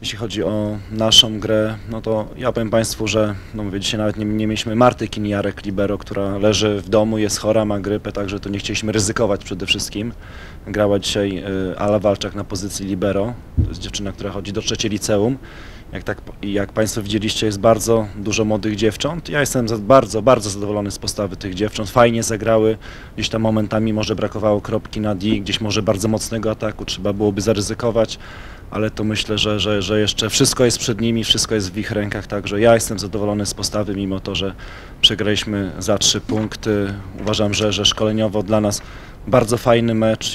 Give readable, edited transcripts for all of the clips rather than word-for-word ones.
Jeśli chodzi o naszą grę, no to ja powiem Państwu, że no mówię, dzisiaj nawet nie mieliśmy Marty Kiniarek libero, która leży w domu, jest chora, ma grypę, także to nie chcieliśmy ryzykować przede wszystkim. Grała dzisiaj Ala Walczak na pozycji libero, to jest dziewczyna, która chodzi do trzeciej liceum. Jak Państwo widzieliście, jest bardzo dużo młodych dziewcząt. Ja jestem bardzo, bardzo zadowolony z postawy tych dziewcząt. Fajnie zagrały, gdzieś tam momentami może brakowało kropki na D, gdzieś może bardzo mocnego ataku, trzeba byłoby zaryzykować, ale to myślę, że jeszcze wszystko jest przed nimi, wszystko jest w ich rękach, także ja jestem zadowolony z postawy, mimo to, że przegraliśmy za 3 punkty. Uważam, że szkoleniowo dla nas bardzo fajny mecz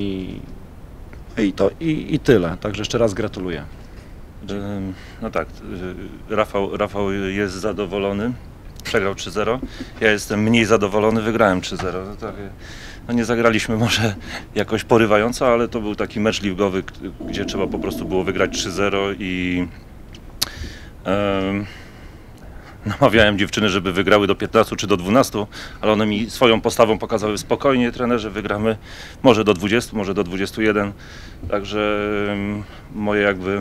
i tyle, także jeszcze raz gratuluję. No tak, Rafał jest zadowolony, przegrał 3-0, ja jestem mniej zadowolony, wygrałem 3-0. No nie zagraliśmy może jakoś porywająco, ale to był taki mecz ligowy, gdzie trzeba po prostu było wygrać 3-0 i namawiałem dziewczyny, żeby wygrały do 15 czy do 12, ale one mi swoją postawą pokazały spokojnie, trenerze, wygramy może do 20, może do 21, także moje jakby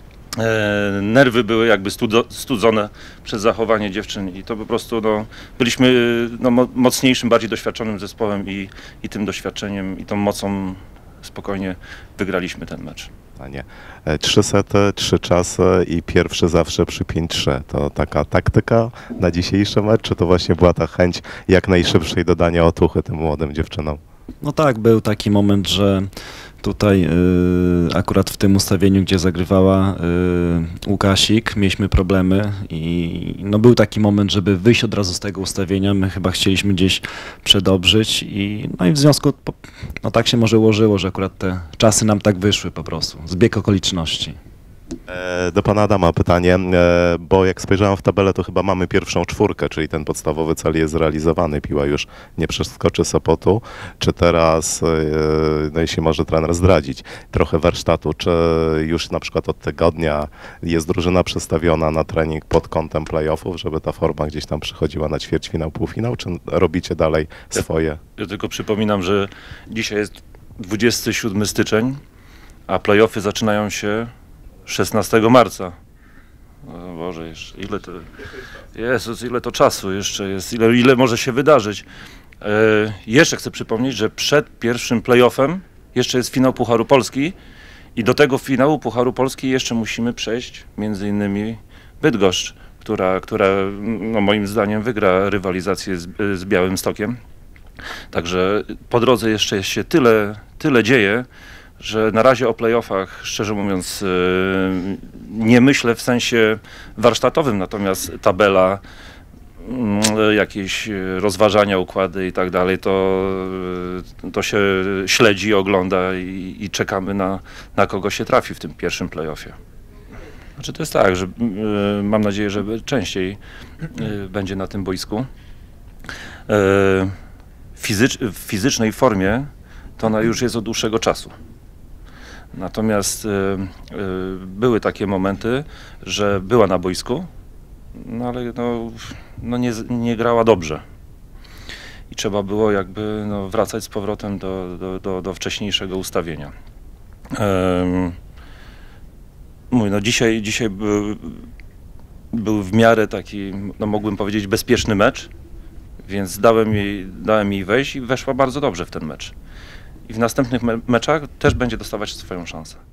nerwy były jakby studzone przez zachowanie dziewczyn i to po prostu no, byliśmy no, mocniejszym, bardziej doświadczonym zespołem i tym doświadczeniem i tą mocą spokojnie wygraliśmy ten mecz. Nie. 3 sety, 3 czasy i pierwszy zawsze przy 5-3. To taka taktyka na dzisiejszy mecz, czy to właśnie była ta chęć jak najszybszej dodania otuchy tym młodym dziewczynom? No tak, był taki moment, że tutaj akurat w tym ustawieniu, gdzie zagrywała Łukasik, mieliśmy problemy i no był taki moment, żeby wyjść od razu z tego ustawienia. My chyba chcieliśmy gdzieś przedobrzyć no i w związku, no tak się może ułożyło, że akurat te czasy nam tak wyszły po prostu, zbieg okoliczności. Do pana Adama pytanie, bo jak spojrzałem w tabelę, to chyba mamy pierwszą 4, czyli ten podstawowy cel jest zrealizowany. Piła już nie przeskoczy Sopotu. Czy teraz, no jeśli może trener zdradzić, trochę warsztatu, czy już na przykład od tygodnia jest drużyna przestawiona na trening pod kątem playoffów, żeby ta forma gdzieś tam przychodziła na ćwierćfinał, półfinał, czy robicie dalej swoje? Ja tylko przypominam, że dzisiaj jest 27 styczeń, a playoffy zaczynają się 16 marca. O Boże, jeszcze ile to... Jezus, ile to czasu jeszcze jest, ile może się wydarzyć. Jeszcze chcę przypomnieć, że przed pierwszym playoffem jeszcze jest finał Pucharu Polski i do tego finału Pucharu Polski jeszcze musimy przejść między innymi Bydgoszcz, która no moim zdaniem wygra rywalizację z Białymstokiem. Także po drodze jeszcze się tyle dzieje, że na razie o playoffach, szczerze mówiąc, nie myślę w sensie warsztatowym, natomiast tabela, jakieś rozważania, układy i tak dalej, to się śledzi, ogląda i czekamy na kogo się trafi w tym pierwszym playoffie. Znaczy to jest tak, że mam nadzieję, że częściej będzie na tym boisku. W fizycznej formie to ona już jest od dłuższego czasu. Natomiast były takie momenty, że była na boisku, no ale nie grała dobrze. I trzeba było jakby wracać z powrotem do wcześniejszego ustawienia. Dzisiaj był w miarę taki, mógłbym powiedzieć, bezpieczny mecz, więc dałem jej wejść i weszła bardzo dobrze w ten mecz. I w następnych meczach też będzie dostawać swoją szansę.